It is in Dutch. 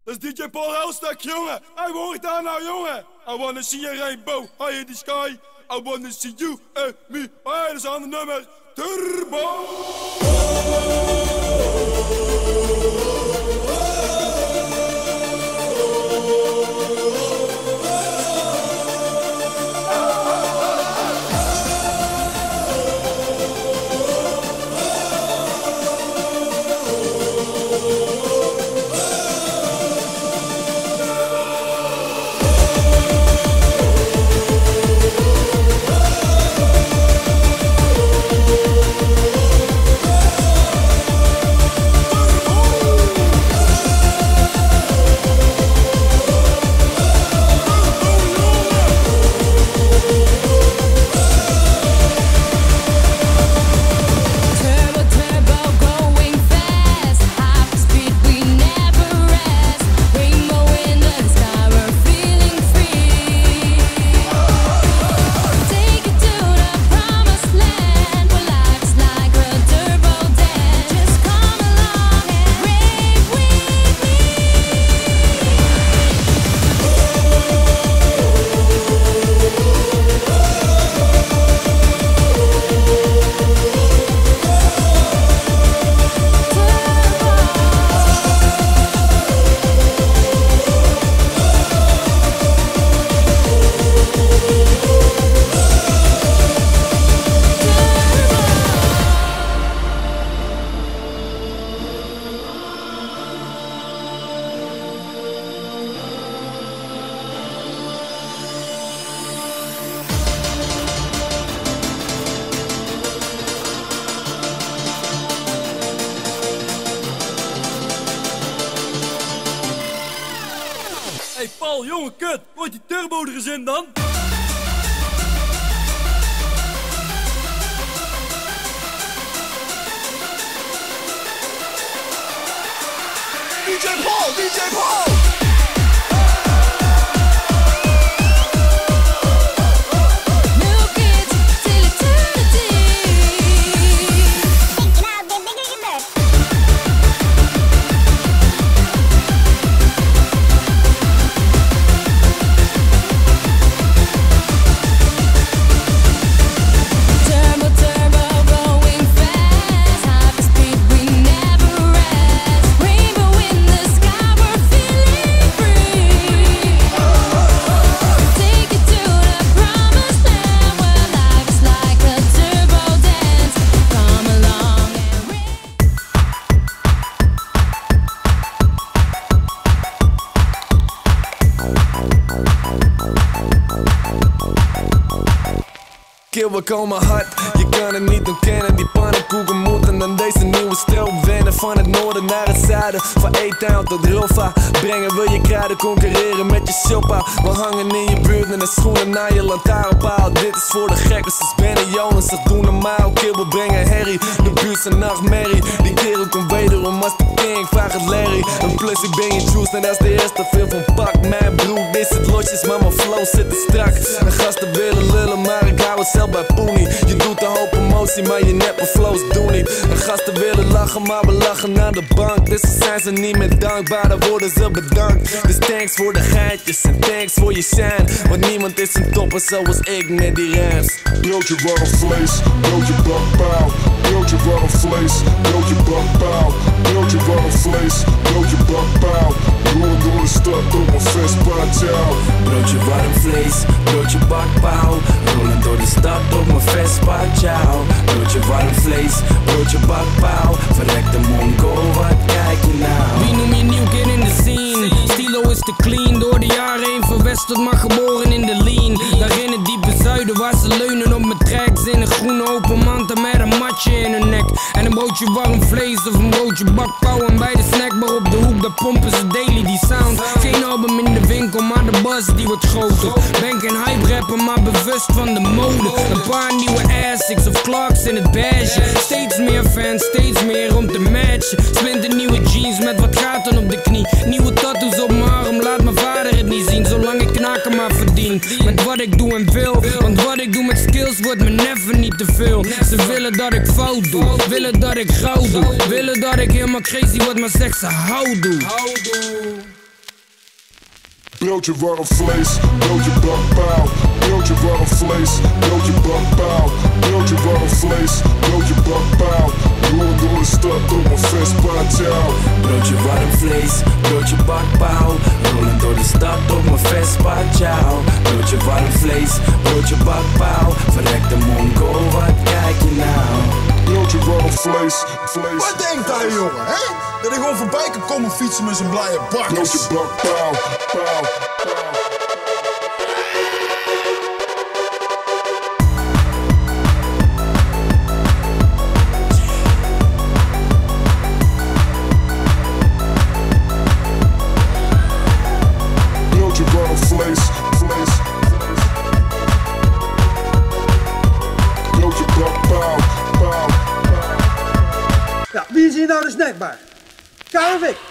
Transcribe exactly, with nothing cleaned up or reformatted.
Dat is D J Paul Helstek, jongen. Hey, wat hoort daar nou, jongen? I wanna see a rainbow high in the sky. I wanna see you and me. Hey, dat is aan het nummer Turbo. Hey Paul, jongen, kut. Gooit die turbo er eens in dan. D J Paul, D J Paul. Kill, we komen hard, je kan het niet ontkennen. Die pannenkoeken moeten aan deze nieuwe stroom wennen. Van het noorden naar het zuiden, van E-Town tot Roffa. Brengen we je kruiden, concurreren met je shoppa. We hangen in je buurt met de schoenen naar je lantaarnpaal. Dit is voor de gekken, zoals Ben en Jonas, dat doen normaal. Kill, we brengen herrie, de buurt zijn nachtmerrie. Die kerel komt wederom als de king, vraag het Larry. En plus ik ben je juice, net als de eerste film van Pak. Mijn broer, dit zit losjes, maar mijn flow zit te strak. En gasten willen lullen, maar ik hou het zelf bij Poenie. Je doet een hoop emotie, maar je neppe flows doen niet. En gasten willen lachen, maar we lachen aan de bank. Dus dan zijn ze niet meer dankbaar, dan worden ze bedankt. Dus thanks voor de geintjes en thanks voor je shine. Want niemand is een topper zoals ik met die rams. Broodje warm vlees, broodje bakpauw. Broodje warm vlees, broodje bakpauw. Broodje warm vlees, broodje bakpauw. Rollen door de stad op mijn Vespa, ciao. Broodje warm vlees, broodje bakpauw. Rollen door de stad op mijn Vespa, ciao. Broodje warm vlees, broodje bakpauw. Verrek de mongo, wat kijk je nou? Wie noem je nieuw kid in de scene? Stilo is te clean, door de jaren heen verwesterd, maar geboren in de lean. Daar in het diepe zuiden, waar ze leunen op mijn tracks. In een groene open mand met een matje in hun nek. En een broodje warm vlees of een broodje bakpauw. En bij de snackbar op de hoek, daar pompen ze daily die sound. Geen album in de winkel, maar de buzz die wordt groter. Ben geen hype rapper, maar bewust van de mode. Een paar nieuwe Asics of Clarks in het beige. Steeds meer fans, steeds meer om te matchen. Splinter nieuwe jeans met wat gaten op de knie. Nieuwe tattoos op mijn arm, laat mijn vader het niet zien. Zolang ik knaken maar verdien met wat ik doe en wil. Want wat ik doe met skills wordt me never niet te veel. Ze willen dat ik fout doe, willen dat ik gauw doe. Willen dat ik helemaal crazy word, maar zeg ze hou doe. Broodje warm vlees, broodje bakpauw. Broodje warm vlees, broodje bakpauw. Broodje warm vlees, broodje bakpauw. Rollen door de stad op mijn Vespa, ciao. Broodje warm vlees, broodje bakpauw. Rollen door de stad op mijn Vespa, ciao. Broodje warm vlees, broodje bakpauw. Verrekte mongo, wat kijk je nou? Broodje warm vlees, vlees. Wat denkt hij, jongen, hè? Dat ik gewoon voorbij kan komen fietsen met zijn blije bakkers. Broodje bakpauw, pauw, pauw. Broodje warm vlees, vlees. Broodje bakpauw, pauw. Ja, wie is hier nou de snackbar? K en Vic.